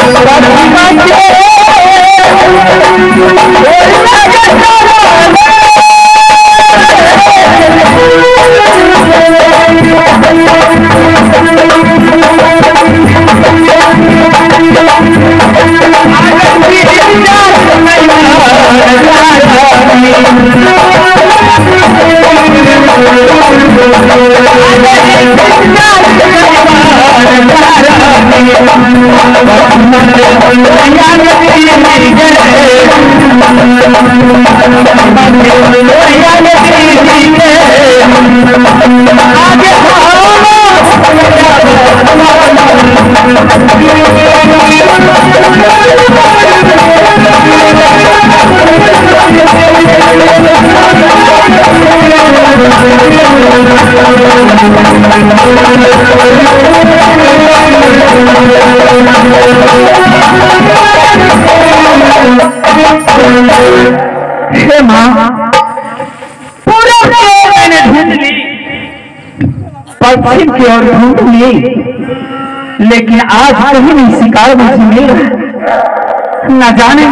पश्चिम की ओर ढूंढ ली, लेकिन आज कहीं भी शिकार मुझे मिल रहा है। न जाने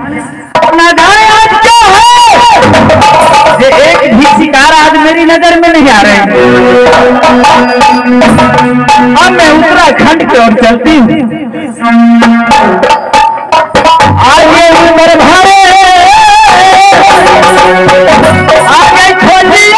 आज क्या है जे एक भी शिकार आज मेरी नजर में नहीं आ रहे। अब मैं उत्तराखंड की ओर चलती हूँ। आज ये उम्र भारे आगे खोलिए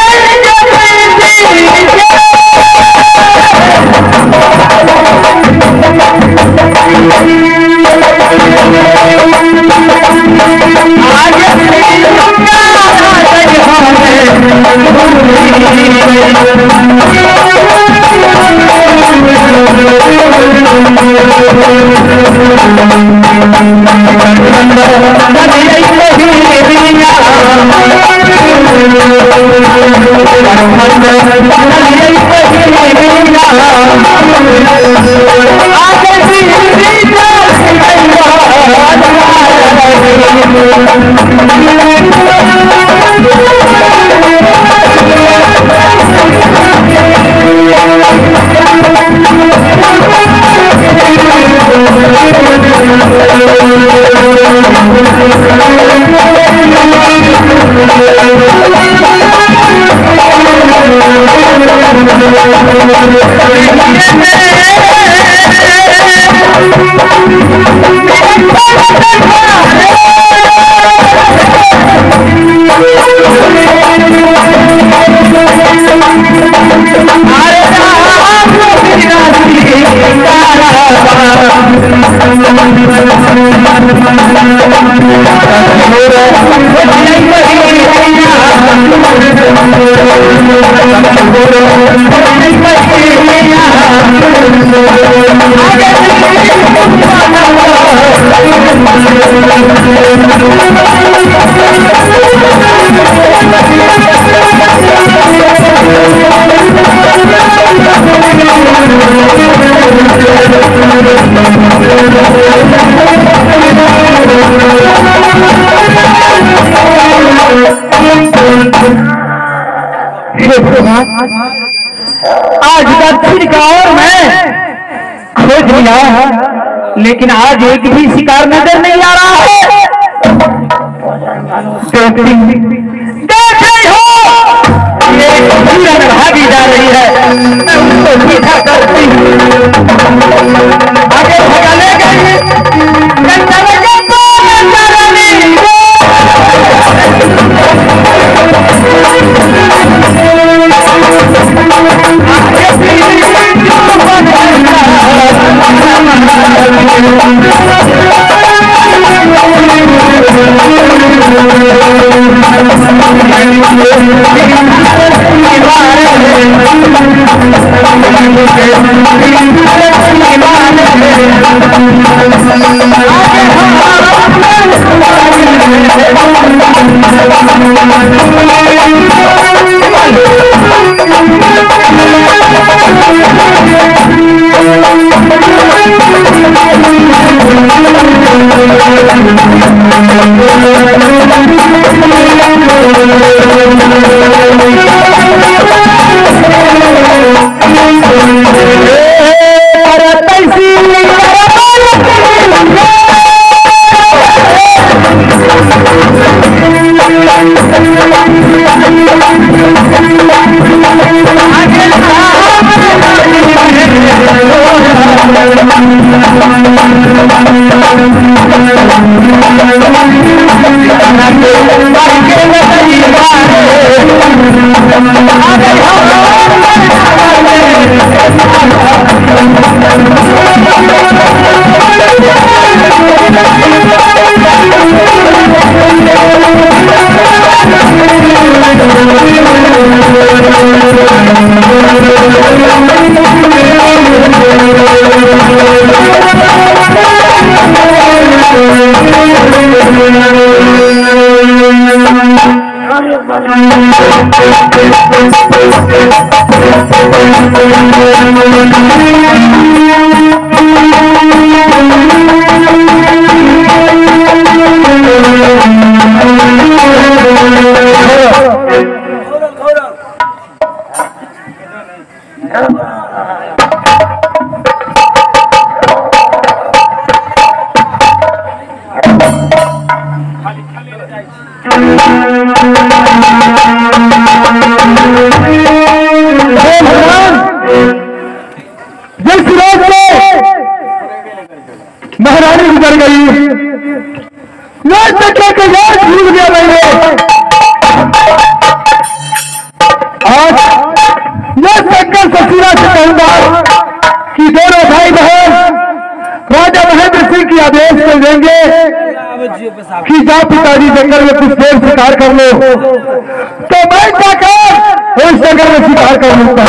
आज दक्षिण का और मैं खोज लिया, लेकिन आज एक भी शिकार नजर नहीं आ रहा है। देख रही हो ये भागी जा रही है, मैं उसको पीछा करती हूँ। आगे भगा ले गई महारानी गुजर गई, भूल गया मैंने। आज यह शंकर ससुरा से कहूंगा कि दोनों भाई बहन राजा महेंद्र सिंह की आदेश कर देंगे कि जा पिताजी जंगल में कुछ देर शिकार कर लो, तो मैं जाकर उस जंगल में शिकार कर लूंगा।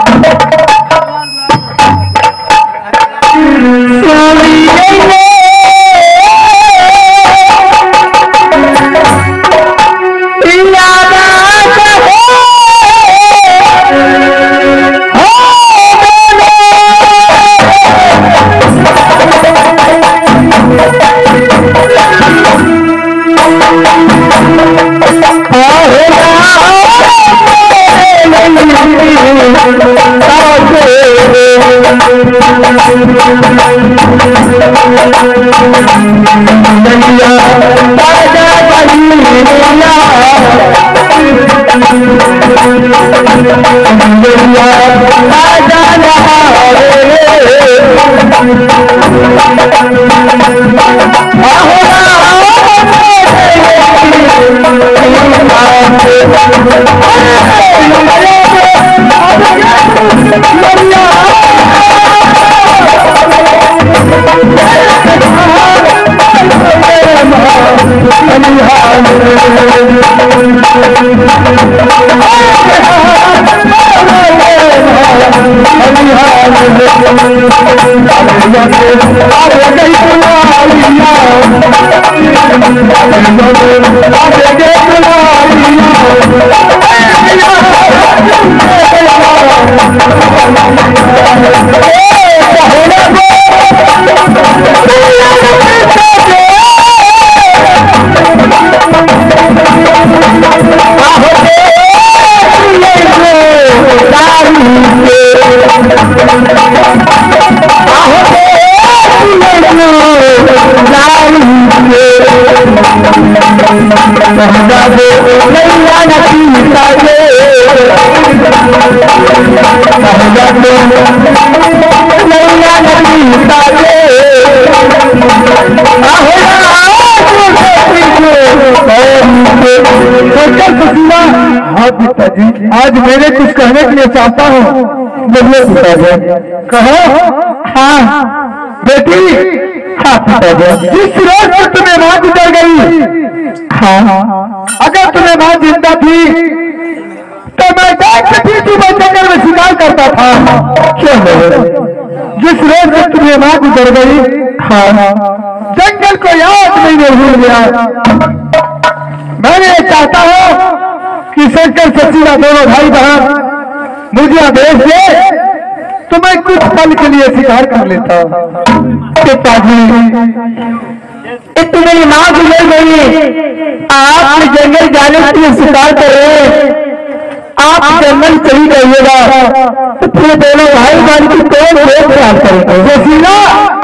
आज मेरे कुछ कहने के लिए चाहता हूँ, मुझे पिताजी कहो। हाँ बेटी, हाँ पिताजी, जिस रोज पर तुम्हें माँ गुजर गई, हाँ अगर तुम्हें माँ जिंदा थी तो मैं जाग के पीछे में जंगल में शिकार करता था। क्यों जिस रोज पर तुम्हें माँ गुजर गई, हाँ जंगल को याद नहीं भूल गया। मैंने चाहता हूँ कि शंकर ससुरा दोनों भाई बहन मुझे आदेश दे तो मैं कुछ पल के लिए शिकार कर लेता हूँ। पिताजी मेरी माँ गुजर गई, आप जंगल जाने के लिए शिकार कर रहे हैं, आप जंगल चली जाइएगा तो फिर दोनों भाई बहन की कौन प्यार करेंगे। जसीला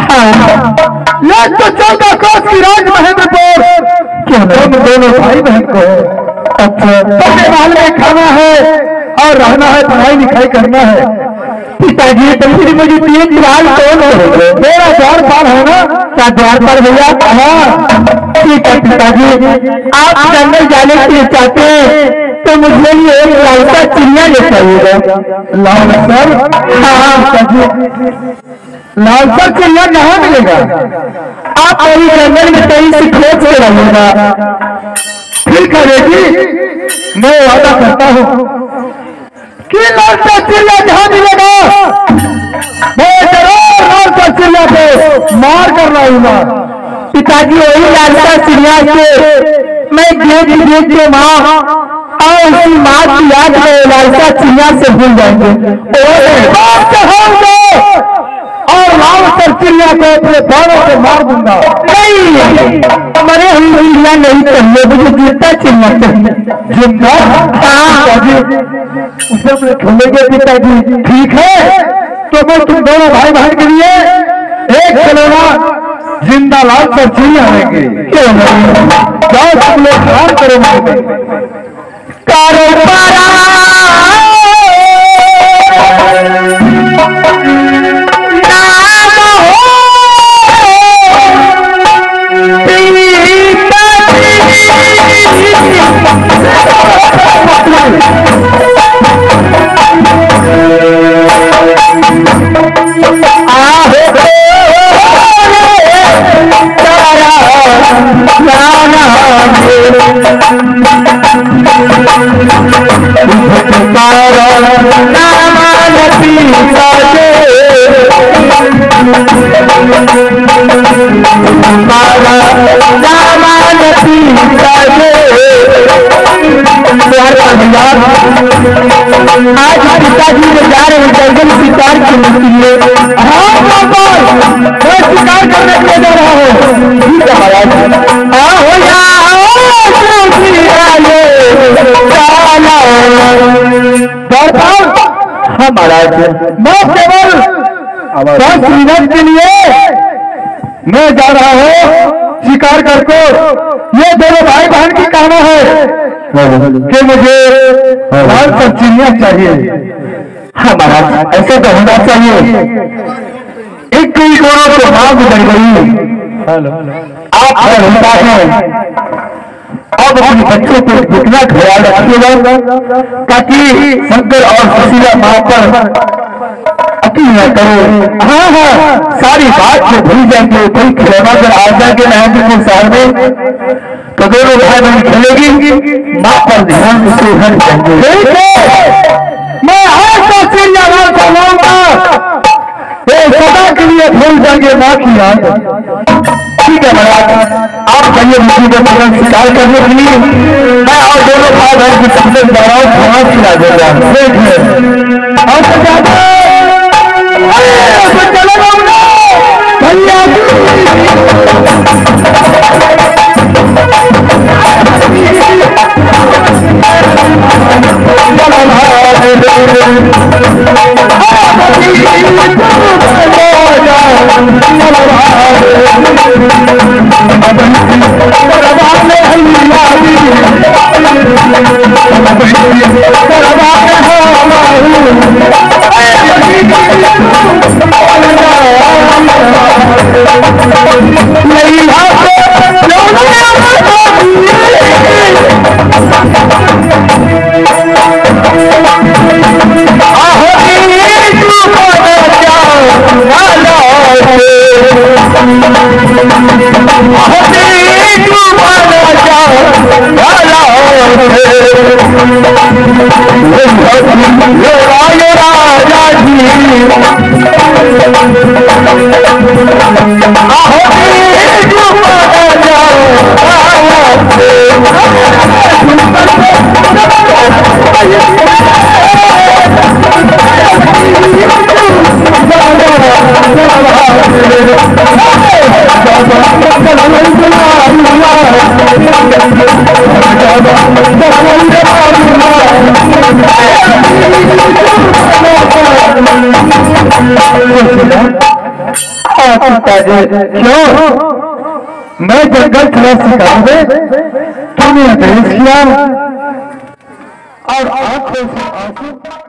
तो 14 कोस की राज महेंद्रपुर, क्यों तुम दोनों भाई बहन को अच्छा महल में खाना है और रहना है, पढ़ाई लिखाई करना है। पिताजी तो फिर मुझे 3 साल कौन करोगे? मेरा 4 साल है ना। क्या 4 साल भैया? हाँ ठीक है पिताजी, आप जंगल जाने के लिए चाहते हैं तो मुझे लिए एक लालसा चिड़िया ले चाहिएगा। लालसर? हाँ लालसर चिड़िया कहाँ मिलेगा? आप कहीं जंगल में कहीं से खोज के रहिएगा। ठीक है बेटी, मैं वादा करता हूँ कि लालसर चिड़िया जहाँ मिलेगा मैं जरूर लालसर चिड़िया को मार कर लाऊंगा। पिताजी वही लालसा चिड़िया से मैं देख देख के माँ और उसी माँ की याद में लालसा चिड़िया से भूल जाएंगे और लालसर चिड़िया को अपने बालों से मार दूंगा। नहीं, हमारे हम चिड़िया नहीं चाहिए, मुझे जिंदा चिड़िया चाहिए। जिंदा? हाँ उसे अपने खेलेंगे पिताजी। ठीक है, तो मैं तुम दोनों भाई बहन के लिए एक खिलौना जिंदा लालसर चिड़िया लेंगे। जाओ तुम लोग काम करो। आज पिताजी में जा रहे हैं जंगल शिकार करने के लिए। हाँ मैं शिकार करने के लिए जा रहा हूँ। ठीक है महाराज, मैं केवल 10 मिनट के लिए मैं जा रहा हूँ शिकार करको। ये दोनों भाई बहन की कहना है कि मुझे लालसर चिड़िया चाहिए। हाँ महाराज, ऐसे तो होना चाहिए। एक कई दोनों को मां गुजर गई। आप होता है अब अपने बच्चों को जितना ख्याल रखिएगा ताकि शंकर और सुशीला माँ पर अति न करो। हाँ सारी बात को भूल जाएंगे। कोई खिलौना अगर आ जाएंगे महंगे शहर में तो दोनों भाई बहन खेलेगी, माँ पर ध्यान से हट जाएंगे। मैं आज तो चिड़िया मार चलाऊंगा, सदा के लिए भूल जाएंगे माँ की याद। ठीक है महाराज, आप जाइए मुझे का शिकार करने के लिए। मैं और दोनों भाई बहन की सबसे दौरान खाना खिला देगा। ठीक है और क्यों मैं जंगल चला सिखा तूने आदेश किया और आंखों से आंसू